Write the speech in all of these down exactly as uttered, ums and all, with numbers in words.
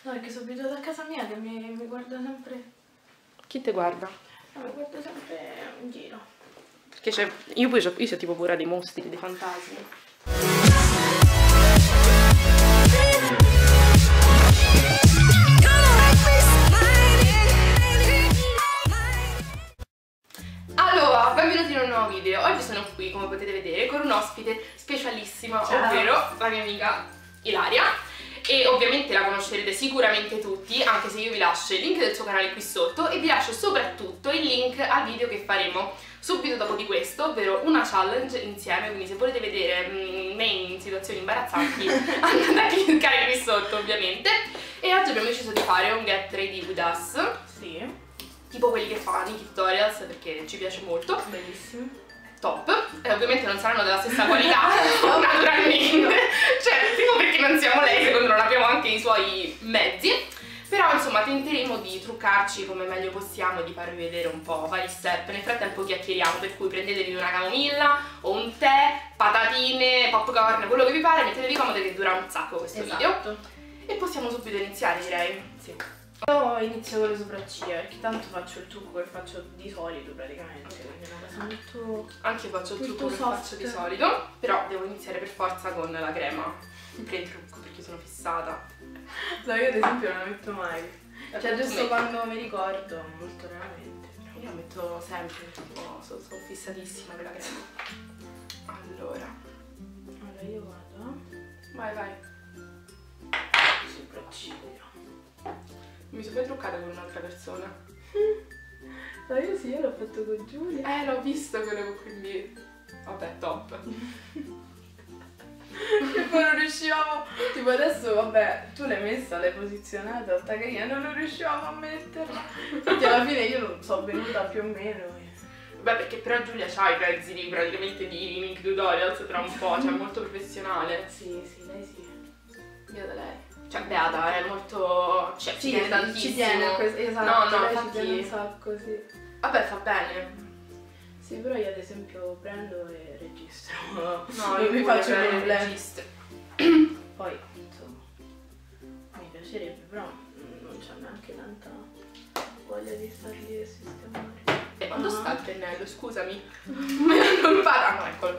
No, è che sono abituata a casa mia che mi, mi guarda sempre... Chi ti guarda? No, mi guarda sempre in giro. Perché c'è... Io poi c'ho io c'ho tipo paura dei mostri, dei fantasmi. Allora, benvenuti in un nuovo video. Oggi sono qui, come potete vedere, con un ospite specialissima, Ciao. ovvero la mia amica Ilaria. E ovviamente la conoscerete sicuramente tutti, anche se io vi lascio il link del suo canale qui sotto e vi lascio soprattutto il link al video che faremo subito dopo di questo, ovvero una challenge insieme. Quindi se volete vedere mm, me in situazioni imbarazzanti andate a cliccare qui sotto, ovviamente. E oggi abbiamo deciso di fare un Get Ready With Us. Sì. Tipo quelli che fanno i tutorials, perché ci piace molto. Bellissimi. Top. E ovviamente non saranno della stessa qualità, naturalmente. Cioè, tipo perché non siamo lei, secondo non abbiamo anche i suoi mezzi. Però insomma tenteremo di truccarci come meglio possiamo e di farvi vedere un po' vari step. Nel frattempo chiacchieriamo, per cui prendetevi una camomilla o un tè, patatine, popcorn, quello che vi pare, mettetevi comodi che dura un sacco questo Esatto. video. E possiamo subito iniziare, direi. Sì. Io inizio con le sopracciglia perché tanto faccio il trucco che faccio di solito praticamente, quindi è una cosa molto... Anche io faccio il Molto trucco che soft. faccio di solito, però devo iniziare per forza con la crema per il trucco perché sono fissata. No, io ad esempio non la metto mai. Cioè Tu giusto metti? quando mi ricordo, molto raramente. Io la metto sempre, tipo, sono, sono fissatissima con la crema. Allora, Allora io vado vai vai. sopracciglia. Mi sono mai truccata con un'altra persona. No, io sì, io l'ho fatto con Giulia. Eh, l'ho visto quello, quindi... Vabbè, top. E poi non riuscivamo. Tipo adesso, vabbè, tu l'hai messa, l'hai posizionata, sta carina, non riuscivamo a metterla. Infatti alla fine io non so venuta più o meno. Beh, perché però Giulia c'ha i pezzi di, praticamente di Link Tutorials tra un po', cioè molto professionale. Sì, sì, lei sì. Via da lei. Cioè, beata, è molto... Cioè, ci tiene tantissimo. Ci tiene a questo, esatto, No, no, lei infatti... ci tiene un sacco, sì. Vabbè, fa bene. Sì, però io ad esempio prendo e registro. No, non io mi pure faccio prendo il problemi. registro. Poi, insomma, mi piacerebbe, però non c'ho neanche tanta voglia di star lì e sistemare. E quando Ah. sta il pennello, scusami? Me l'hanno rubato. Ah, no, eccolo.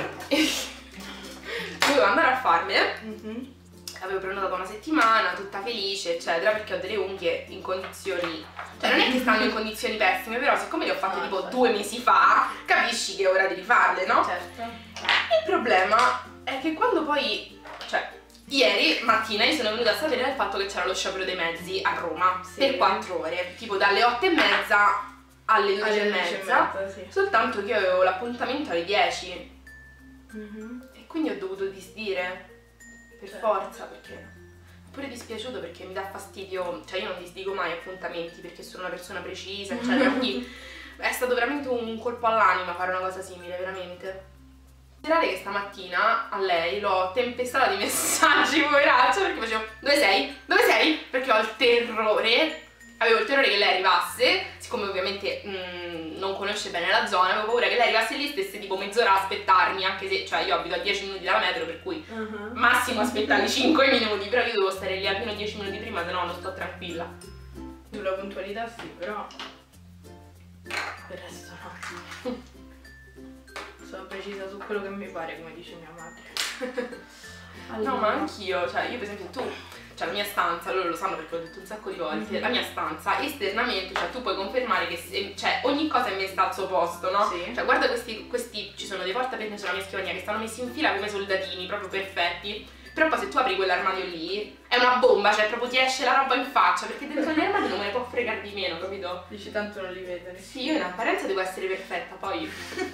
Dovevo andare a farmene. Mm-hmm. Avevo prenotato una settimana, tutta felice, eccetera, perché ho delle unghie in condizioni... Cioè, non è che stanno in condizioni pessime, però siccome le ho fatte Ah, tipo certo. due mesi fa, capisci che è ora di rifarle, no? Certo. Il problema è che quando poi... Cioè, ieri mattina io sono venuta a sapere del fatto che c'era lo sciopero dei mezzi a Roma, Sì. per quattro ore, tipo dalle otto e mezza alle dodici e mezza, sì. soltanto che io avevo l'appuntamento alle dieci Mm-hmm. e quindi ho dovuto disdire per Certo. forza, perché è pure dispiaciuto perché mi dà fastidio, cioè io non disdico mai appuntamenti perché sono una persona precisa, eccetera, quindi è stato veramente un colpo all'anima fare una cosa simile, veramente. Considerate che stamattina a lei l'ho tempestata di messaggi, poveraccia, perché facevo: dove sei? Dove sei? Perché ho il terrore, avevo il terrore che lei arrivasse, siccome ovviamente mh, non conosce bene la zona, avevo paura che lei arrivasse lì e stesse tipo mezz'ora a aspettarmi, anche se, cioè io abito a dieci minuti dalla metro, per cui Uh-huh. massimo aspettare cinque minuti, però io devo stare lì almeno dieci minuti prima, se no non sto tranquilla. Sulla puntualità sì, però per il resto no. Sono precisa su quello che mi pare, come dice mia madre. No, ma anch'io, cioè io per esempio tu, cioè la mia stanza, loro lo sanno perché l'ho detto un sacco di volte, Mhm. la mia stanza esternamente, cioè tu puoi confermare che se- cioè, ogni cosa è messa al suo posto, no? Sì. Cioè guarda questi, questi ci sono dei portapenne sulla mia scrivania che stanno messi in fila come soldatini, proprio perfetti. Però poi se tu apri quell'armadio lì, è una bomba, cioè proprio ti esce la roba in faccia, perché dentro gli armadi non me ne può fregare di meno, capito? Dici tanto non li vedono. Sì, io in apparenza devo essere perfetta, poi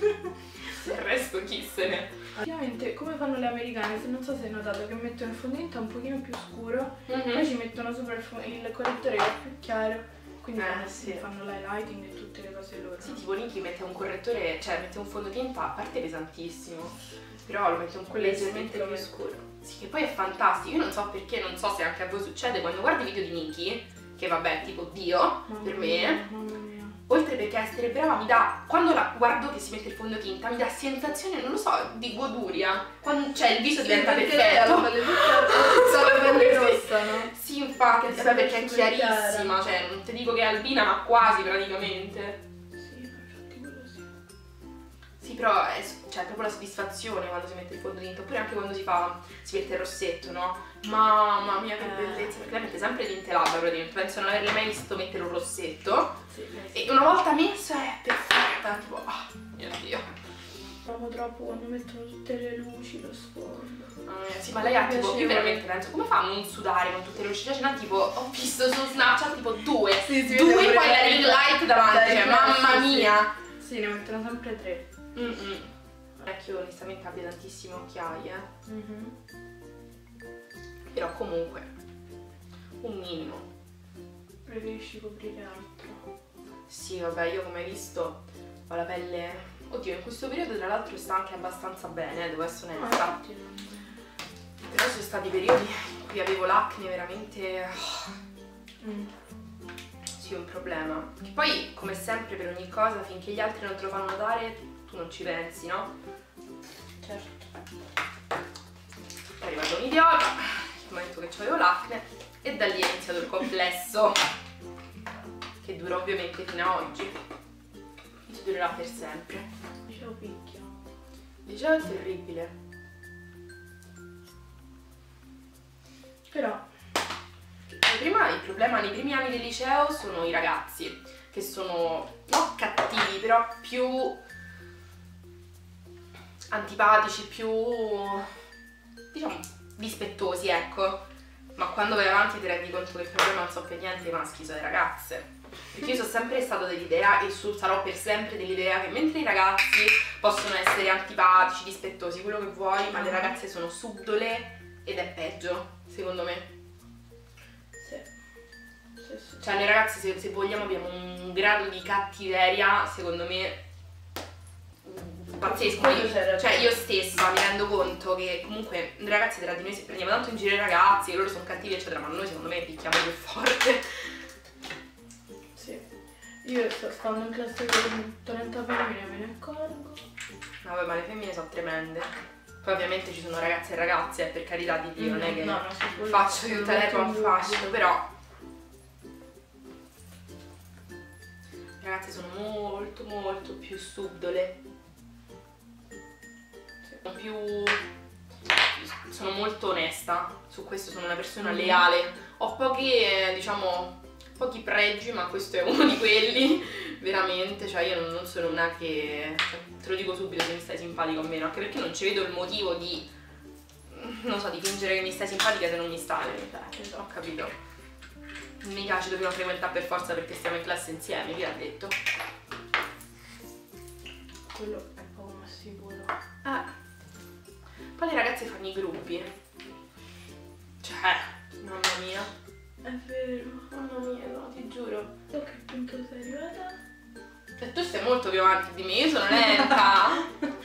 il resto chi se ne... Ovviamente come fanno le americane, se non so se hai notato che mettono il fondente un pochino più scuro, Mhm. poi ci mettono sopra il, fo- il correttore che è più chiaro, quindi Eh, fanno, sì. fanno l'highlighting e tutte le cose loro. Sì, tipo Niki mette un correttore, cioè mette un fondotinta a parte pesantissimo, però lo mette un po' leggermente più scuro. Sì, che poi è fantastico, io non so perché, non so se anche a voi succede, quando guardi i video di Niki, che vabbè, tipo Dio, Mamma per mia, me, mamma mia. oltre perché essere brava mi dà, quando la guardo che si mette il fondotinta, mi dà sensazione, non lo so, di goduria. Quando, cioè il viso sì, diventa perfetto. perfetto. La pelle tutta la pelle rossa, no? Sì, infatti, Sì, perché è super chiarissima, cioè non ti dico che è albina, ma quasi praticamente. Sì, infatti quello sì. Sì, però è, cioè, è proprio la soddisfazione quando si mette il fondotinta, oppure anche quando si fa, si mette il rossetto, no? Mamma mia che Eh. bellezza, perché lei mette sempre tinte labbra praticamente, penso non averle mai visto mettere un rossetto. Sì, sì. E una volta messo è perfetta, tipo, oh mio Dio. Amo troppo quando mettono tutte le luci, lo sfondo. Eh, sì, ma lei ha Mi tipo, io piaceva. veramente penso, come fa a non sudare con tutte le luci? Cioè, ce n'ha tipo, ho visto su Snapchat tipo due, Sì, si due vede pure poi la lei. ring light davanti, Dai, cioè, sì, mamma sì. mia. Sì, ne mettono sempre tre. Mm-mm. Non è che io onestamente abbia tantissime occhiaie, eh. Mm-hmm. Però comunque, un minimo. Preferisci coprire altro. Sì, vabbè, io come hai visto ho la pelle... Oddio, in questo periodo tra l'altro sta anche abbastanza bene, eh, devo essere No, onesta. infatti non... Però ci sono stati periodi in cui avevo l'acne veramente... Mm. Sì, un problema. Che poi, come sempre per ogni cosa, finché gli altri non te lo fanno notare, tu non ci pensi, no? Certo. È arrivato un idiota, mi ha detto che avevo l'acne e da lì è iniziato il complesso, che dura ovviamente fino a oggi. Ci durerà per sempre. Dicevo picchio. Liceo è terribile. Però... Prima il problema nei primi anni del liceo sono i ragazzi, che sono non cattivi, però più antipatici, più diciamo dispettosi, ecco. Ma quando vai avanti ti rendi conto che il problema non so per niente i maschi, sono le ragazze. Perché io sono sempre stata dell'idea e su, sarò per sempre dell'idea che mentre i ragazzi possono essere antipatici, dispettosi, quello che vuoi, ma le ragazze sono subdole ed è peggio, secondo me. Sì. Sì, sì. Cioè, noi ragazzi, se, se vogliamo, abbiamo un grado di cattiveria, secondo me, pazzesco. Quello Io, c'è ragione. cioè, io stessa mi rendo conto che comunque noi ragazzi tra di noi prendiamo tanto in giro i ragazzi, loro sono cattivi, eccetera, ma noi secondo me picchiamo più forte. Sì. Io sto stando in classe con trenta femmine, me ne accorgo. Vabbè, ma le femmine sono tremende. Poi ovviamente ci sono ragazze e ragazze, per carità di Dio, non è che No, no, sì, quello faccio non tutta l'erba metto al in fascio, dubbio. però le ragazze sono molto molto più subdole, sono più sono molto onesta su questo, sono una persona leale, ho pochi eh, diciamo pochi pregi, ma questo è uno di quelli veramente, cioè io non, non sono una che, cioè, te lo dico subito se mi stai simpatico o meno, anche perché non ci vedo il motivo di non so, di fingere che mi stai simpatica se non mi stai, cioè, ho capito. Non mi piace, dobbiamo frequentare per forza perché stiamo in classe insieme, chi l'ha detto? Quello è poco ma sicuro. Ah. Poi le ragazze fanno i gruppi. Cioè, mamma mia. È vero. Mamma mia, no, ti giuro. Tu a che punto sei arrivata? E tu sei molto più avanti di me, io sono lenta.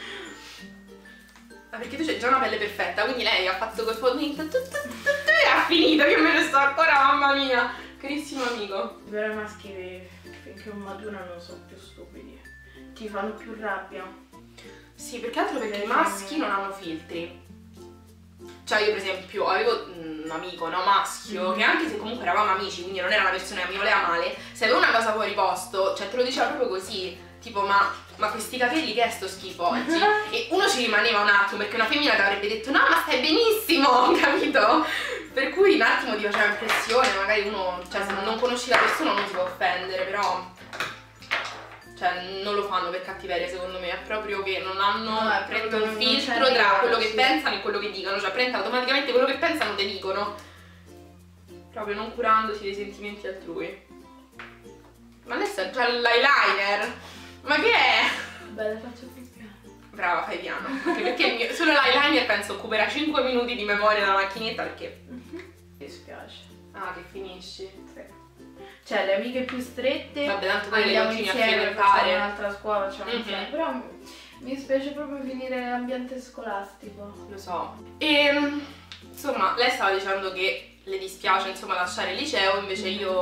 Ma perché tu c'hai già una pelle perfetta, quindi lei ha fatto quel fondente e ha finito, che me ne sto ancora, mamma mia. Carissimo amico. Però i maschi finché non maturano sono più stupidi. Ti fanno più rabbia. Sì, perché altro perché Le i maschi femmine. non hanno filtri. Cioè io per esempio avevo un amico, no, maschio, Mm. che anche se comunque eravamo amici, quindi non era una persona che mi voleva male, se aveva una cosa fuori posto, cioè te lo diceva proprio così, tipo ma, ma questi capelli che è sto schifo oggi? E uno ci rimaneva un attimo perché una femmina ti avrebbe detto no ma stai benissimo, capito? Per cui un attimo ti faceva impressione, magari uno, cioè se non conosci la persona non ti può offendere, però cioè non lo fanno per cattiveria, secondo me, è proprio che non hanno No, è preso proprio un che non filtro c'è tra nulla, quello che sì. pensano e quello che dicono, cioè prendono automaticamente quello che pensano te dicono, proprio non curandosi dei sentimenti altrui. Ma adesso è già l'eyeliner, ma che è? Beh, le faccio più piano. Brava, fai piano, anche perché il mio, solo l'eyeliner penso occuperà cinque minuti di memoria della macchinetta perché... Mi dispiace. Ah, che finisci? Sì. Cioè, le amiche più strette Vabbè, tanto poi le andiamo continui a insieme, frequentare. facciamo un'altra scuola, facciamo Mhm. insieme. Però mi- mi dispiace proprio finire l'ambiente scolastico. Lo so. E insomma, lei stava dicendo che le dispiace insomma lasciare il liceo, invece io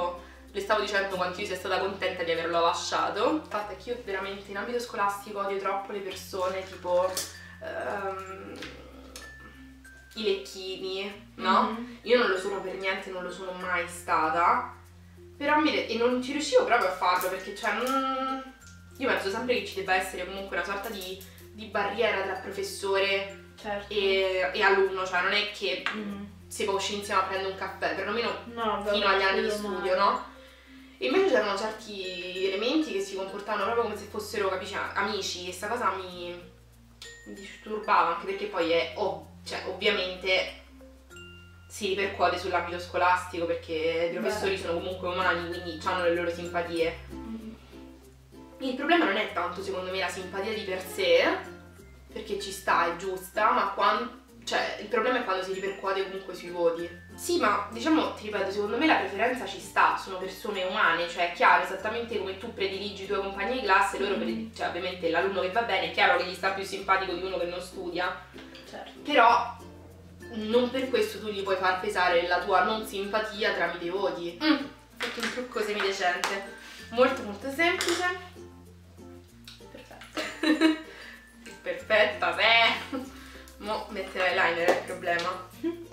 le stavo dicendo quanto io sia stata contenta di averlo lasciato. Il fatto è che io veramente in ambito scolastico odio troppo le persone tipo um, i lecchini, no? Mm-hmm. Io non lo sono per niente, non lo sono mai stata, però mi, e non ci riuscivo proprio a farlo perché cioè non, io penso sempre che ci debba essere comunque una sorta di, di barriera tra professore, certo, e, e alunno, cioè non è che mm-hmm. si può uscire insieme a prendere un caffè, perlomeno no, fino agli anni di studio, no? E invece c'erano certi elementi che si comportavano proprio come se fossero, capisci, amici, e sta cosa mi, mi disturbava, anche perché poi è, ov- cioè, ovviamente si ripercuote sull'ambito scolastico, perché i professori Beh. sono comunque umani, quindi hanno le loro simpatie. Mm-hmm. Il problema non è tanto, secondo me, la simpatia di per sé, perché ci sta, è giusta, ma quando... Cioè, il problema è quando si ripercuote comunque sui voti. Sì, ma diciamo, ti ripeto, secondo me la preferenza ci sta, sono persone umane, cioè è chiaro, esattamente come tu prediligi i tuoi compagni di classe, loro, mm. cioè ovviamente l'alunno che va bene, è chiaro che gli sta più simpatico di uno che non studia. Certo. Però non per questo tu gli puoi far pesare la tua non simpatia tramite i voti. Mm. Fatto un trucco semidecente. Molto molto semplice. Perfetto. Perfetta, beh. Mo mettere l'eyeliner è il problema.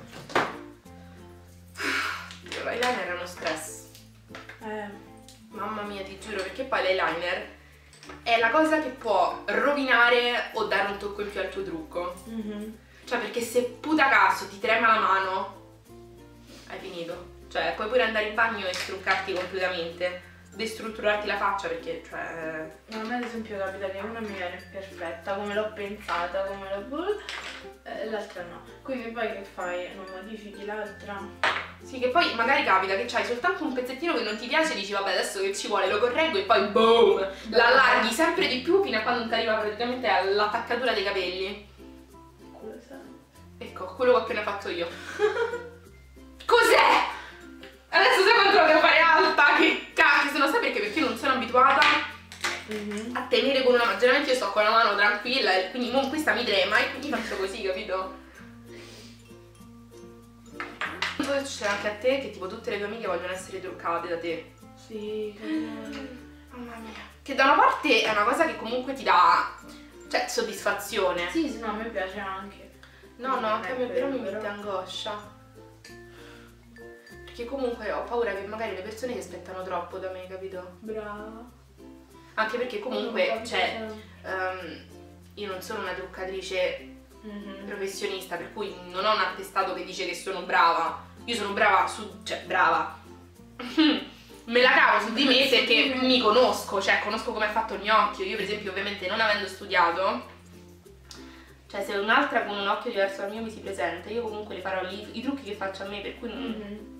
L'eyeliner è uno stress. Eh. Mamma mia, ti giuro, perché poi l'eyeliner è la cosa che può rovinare o dare un tocco in più al tuo trucco. Mm-hmm. Cioè, perché se puta caso ti trema la mano, hai finito. Cioè, puoi pure andare in bagno e struccarti completamente, destrutturarti la faccia, perché, cioè... A me ad esempio capita che una mi viene perfetta, come l'ho pensata, come l'ho... Eh, l'altra no. Quindi poi che fai? Non modifichi l'altra? Sì, che poi magari capita che c'hai soltanto un pezzettino che non ti piace e dici vabbè adesso che ci vuole lo correggo e poi boom! La allarghi sempre di più fino a quando non ti arriva praticamente all'attaccatura dei capelli. Cosa? Ecco, quello che ho appena fatto io. Cos'è? Adesso sai quanto la devo fare alta? Che cacchio, se non sai perché? Perché io non sono abituata mm-hmm. a tenere con una mano. Generalmente io sto con la mano tranquilla e quindi non questa mi trema e quindi faccio così, capito? Non so se succede anche a te che tipo tutte le tue amiche vogliono essere truccate da te. Sì, mamma mia. Che da una parte è una cosa che comunque ti dà, cioè, soddisfazione. Sì, sì, no, a me piace anche. No, no, anche a me però mi mette angoscia. Perché comunque ho paura che magari le persone si aspettano troppo da me, capito? Brava. Anche perché comunque, cioè, um, io non sono una truccatrice mm-hmm. professionista, per cui non ho un attestato che dice che sono brava. Io sono brava su, cioè, brava. Me la cavo su di me perché mi conosco, cioè, conosco come è fatto il mio occhio. Io per esempio, ovviamente, non avendo studiato, cioè, se un'altra con un occhio diverso dal mio mi si presenta, io comunque le farò i, i trucchi che faccio a me, per cui non... Mm-hmm.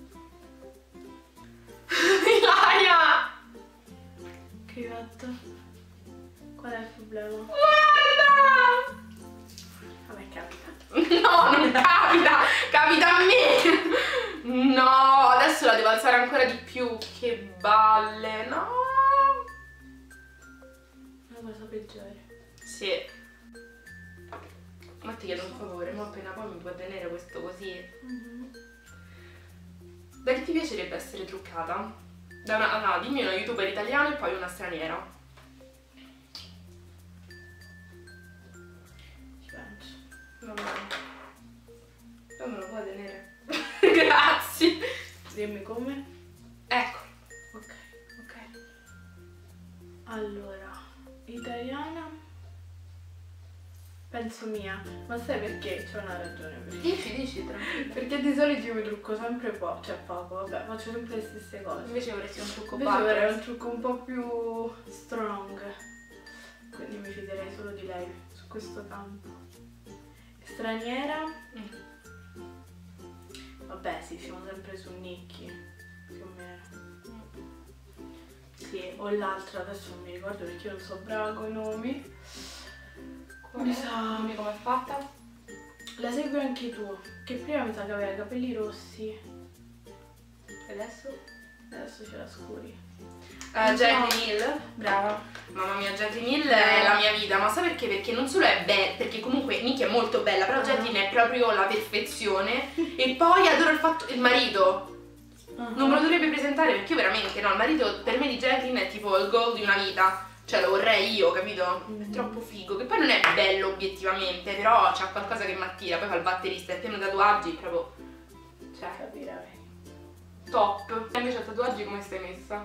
Ilaria! Che hai fatto? Qual è il problema? Guarda! Vabbè, capita. No, non capita! Capita a me! No, adesso la devo alzare ancora di più. Che balle, no! Una cosa peggiore. Sì. Ma ti chiedo un favore, ma appena poi mi puoi tenere questo così? Mm-hmm. Da che ti piacerebbe essere truccata? Da una, allora, dimmi una youtuber italiana e poi una straniera. Ci penso. Va bene. Non me lo puoi tenere. Grazie. Dimmi come? Ecco. Ok, ok. Allora, italiana... Penso mia, ma sai perché? C'è una ragione per Dici, dici, tranquillo. Perché di solito io mi trucco sempre poco, cioè poco, vabbè, faccio sempre le stesse cose. Invece vorresti un trucco Invece vorrei un trucco un po' più strong. Quindi mi fiderei solo di lei su questo campo. Straniera? Mm. Vabbè, sì, siamo sempre su Nicki, più o meno. Sì, o l'altra, adesso non mi ricordo perché io non so brava con i nomi. Mi sa... Dimmi com'è fatta? La segui anche tu, che prima mi sa che aveva i capelli rossi. E adesso? Adesso ce la scuri. Uh, Jaclyn Hill? Brava. Mamma mia, Jaclyn Hill è la mia vita, ma sai perché? Perché non solo è bella, perché comunque Nicki è molto bella, però Jaclyn è proprio la perfezione. E poi adoro il fatto... il marito. Uh-huh. Non me lo dovrebbe presentare, perché io veramente, no, il marito per me di Jacqueline è tipo il goal di una vita. Cioè lo vorrei io, capito? È troppo figo, che poi non è bello obiettivamente, però c'ha qualcosa che mi attira, poi fa il batterista, è pieno di tatuaggi, proprio... Cioè, Capirai. top. E invece a tatuaggi come stai messa?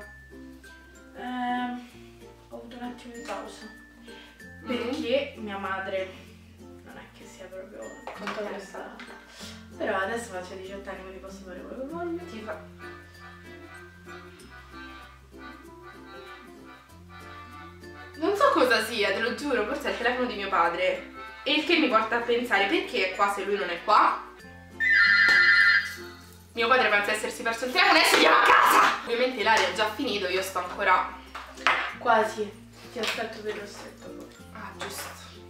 Eh, ho avuto un attimo di pausa. Perché mia madre non è che sia proprio contenta questa. Però adesso faccio diciotto anni, quindi posso fare quello che voglio. Ti fa... Non so cosa sia, te lo giuro, forse è il telefono di mio padre. E il che mi porta a pensare perché è qua se lui non è qua. Mio padre pensa di essersi perso il telefono e adesso andiamo a casa! Ovviamente l'aria è già finito, io sto ancora... Quasi. Ti aspetto per il rossetto poi. Ah, giusto.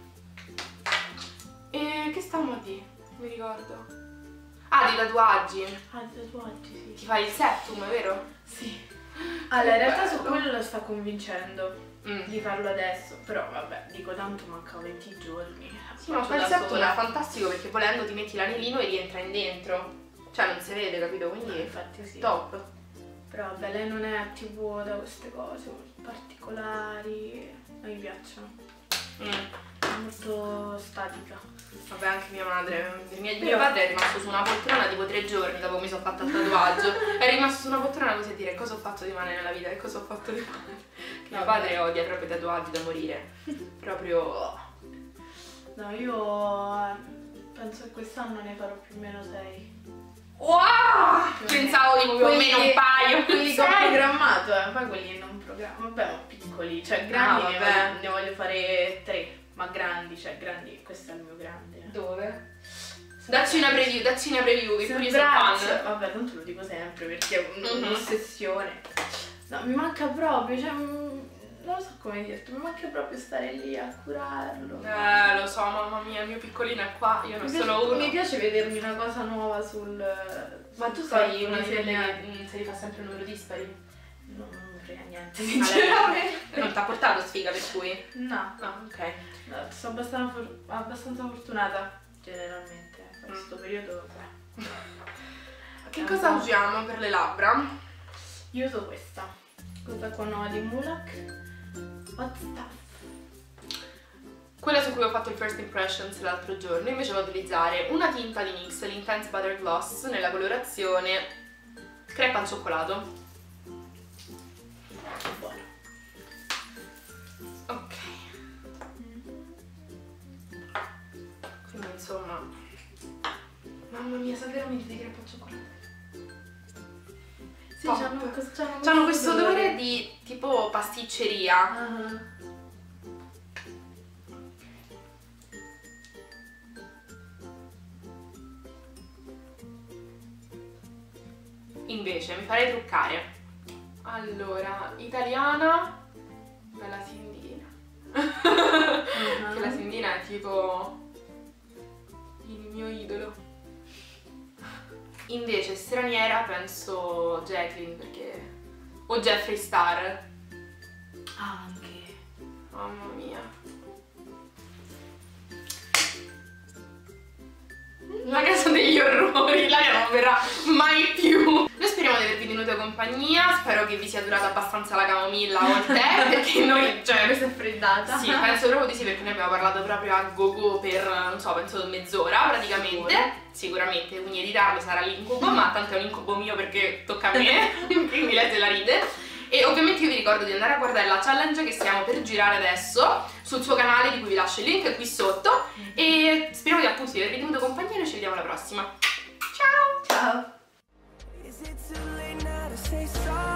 E che stavamo a dire? Mi ricordo. Ah, di tatuaggi. Ah, di tatuaggi, sì. Ti fai il septum, vero? Sì. Allora, in realtà su quello lo sta convincendo Mm. di farlo adesso, però vabbè, dico tanto mancano venti giorni. Sì, ma fai il septum è fantastico perché volendo ti metti l'anellino e rientra in dentro. Cioè non si vede, capito? Quindi Eh, infatti sì. top. Però vabbè, lei non è tipo da queste cose particolari, a me piacciono. Mm. È molto statica. Vabbè, anche mia madre. Mio, Però- mio padre è rimasto su una poltrona tipo tre giorni dopo che mi sono fatta il tatuaggio. È rimasto su una poltrona così a dire cosa ho fatto di male nella vita e cosa ho fatto di male. Mio Vabbè. padre odia proprio i tatuaggi da morire. Proprio. No, io eh, penso che quest'anno ne farò più o meno sei. Wow! Pensavo tipo più o meno un paio. Quelli che ho Sei? programmato, eh, poi quelli non programmo. Vabbè, ma piccoli, cioè grandi Ah, ne, vabbè. voglio, ne voglio fare tre, ma grandi, cioè grandi, questo è il mio grande. eh. Dove? Dacci una preview, dacci una preview, che Sul pure io sono braccio, fan. vabbè, tanto lo dico sempre perché è un- Mhm. un'ossessione. No, mi manca proprio, cioè, mm, non so come dirti, mi manca proprio stare lì a curarlo. Eh, lo so, mamma mia, il mio piccolino è qua, io non mi, sono piace, uno. mi piace vedermi una cosa nuova sul... Ma tu sul sei corpo una di quelle disegnato. che mm, se li fa sempre numero dispari? No, non mi frega niente, Allora, sinceramente. non ti ha portato sfiga per cui? No, No, ok. no, sono abbastanza, for- abbastanza fortunata generalmente in questo periodo. Beh. Che cosa usiamo per le labbra? Io uso questa, questa qua nuova di Mulak, Hot Stuff. Quella su cui ho fatto il first impressions l'altro giorno, invece vado ad utilizzare una tinta di N Y X, l'Intense Butter Gloss, nella colorazione crepa al cioccolato. Buono. Ok. Quindi insomma... Mamma mia, sa veramente di crepa al cioccolato. Sì, Top. c'hanno, questo- c'hanno C'hanno questo odore di tipo pasticceria. Ah. Invece mi farei truccare. Allora, italiana, bella Sindina. Che la Sindina è tipo il mio idolo. Invece straniera penso Jacqueline perché... o Jeffree Star. Anche. Mamma mia. La casa degli orrori, l'aria non verrà mai più. Noi speriamo di avervi tenuto compagnia, spero che vi sia durata abbastanza la camomilla o il tè, perché noi, cioè, Questa è freddata. sì, penso proprio di sì, perché noi abbiamo parlato proprio a go-go per, non so, penso mezz'ora praticamente. Sicuro. Sicuramente, quindi editarlo sarà l'incubo, ma tanto è un incubo mio perché tocca a me, quindi lei se la ride. E ovviamente io vi ricordo di andare a guardare la challenge che stiamo per girare adesso sul suo canale, di cui vi lascio il link qui sotto. E speriamo di appunto di avervi tenuto compagnia e noi ci vediamo alla prossima. Ciao! Ciao. Is it too late now to say sorry?